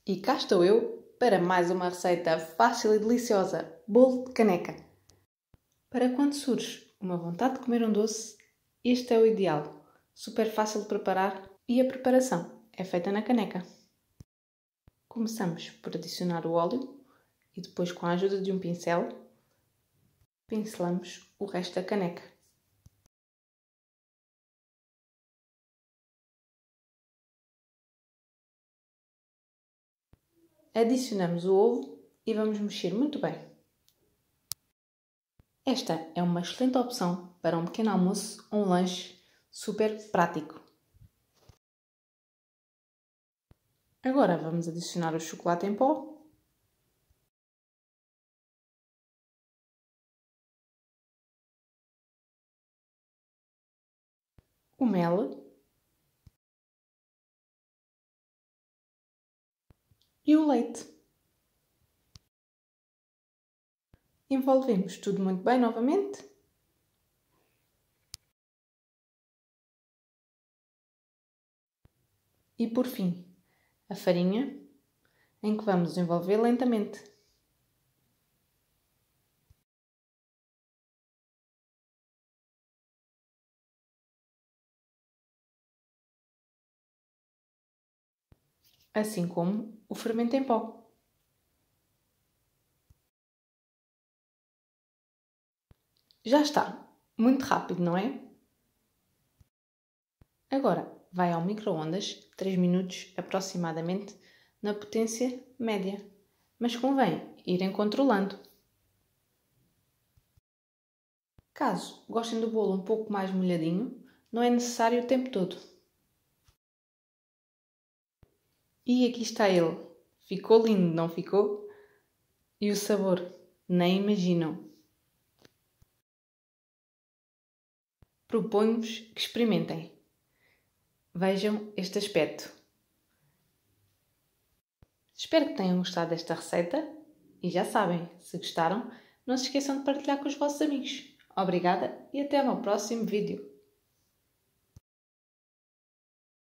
E cá estou eu para mais uma receita fácil e deliciosa, bolo de caneca. Para quando surge uma vontade de comer um doce, este é o ideal. Super fácil de preparar e a preparação é feita na caneca. Começamos por adicionar o óleo e depois, com a ajuda de um pincel, pincelamos o resto da caneca. Adicionamos o ovo e vamos mexer muito bem. Esta é uma excelente opção para um pequeno almoço ou um lanche super prático. Agora vamos adicionar o chocolate em pó, o mel e o leite. Envolvemos tudo muito bem novamente. E por fim, a farinha, em que vamos envolver lentamente. Assim como o fermento em pó. Já está! Muito rápido, não é? Agora vai ao micro-ondas 3 minutos aproximadamente na potência média, mas convém irem controlando. Caso gostem do bolo um pouco mais molhadinho, não é necessário o tempo todo. E aqui está ele. Ficou lindo, não ficou? E o sabor? Nem imaginam. Proponho-vos que experimentem. Vejam este aspecto. Espero que tenham gostado desta receita e já sabem, se gostaram, não se esqueçam de partilhar com os vossos amigos. Obrigada e até ao próximo vídeo.